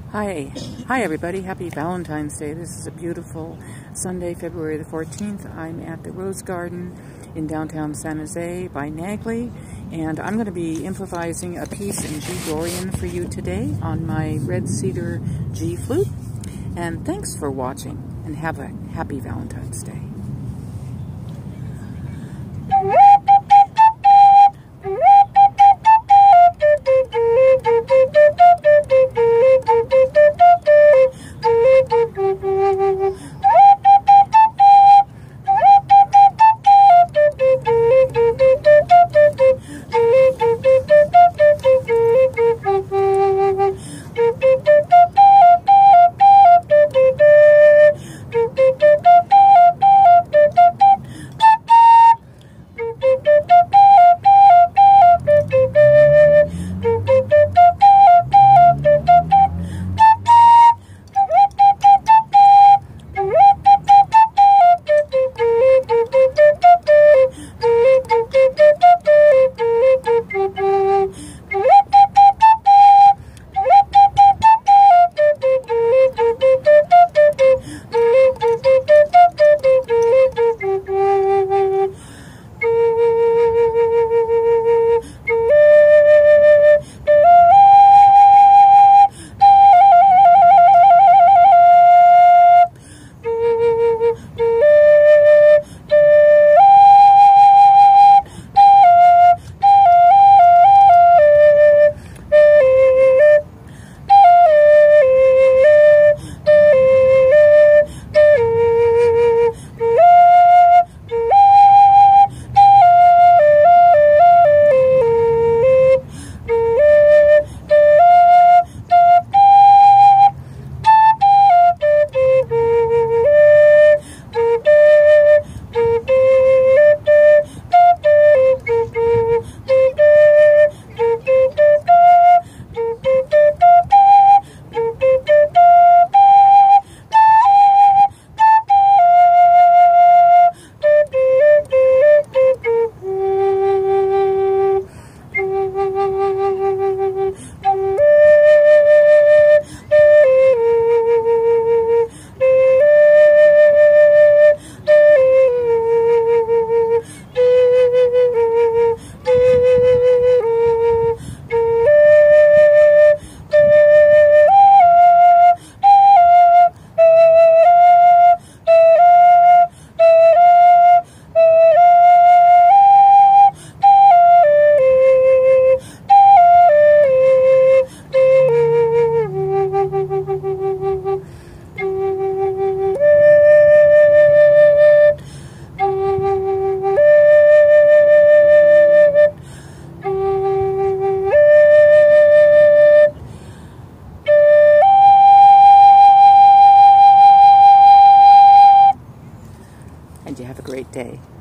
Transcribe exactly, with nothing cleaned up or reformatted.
Hi. Hi everybody. Happy Valentine's Day. This is a beautiful Sunday, February the fourteenth. I'm at the Rose Garden in downtown San Jose by Nagley, and I'm going to be improvising a piece in G Dorian for you today on my red cedar G flute. And thanks for watching, and have a happy Valentine's Day. And you have a great day.